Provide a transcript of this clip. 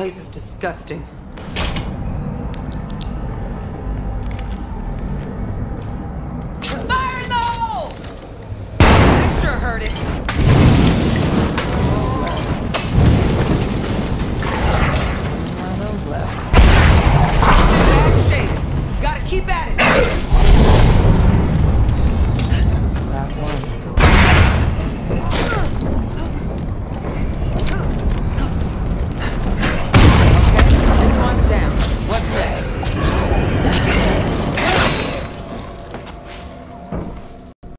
place is disgusting. Fire in the hole! I sure heard it.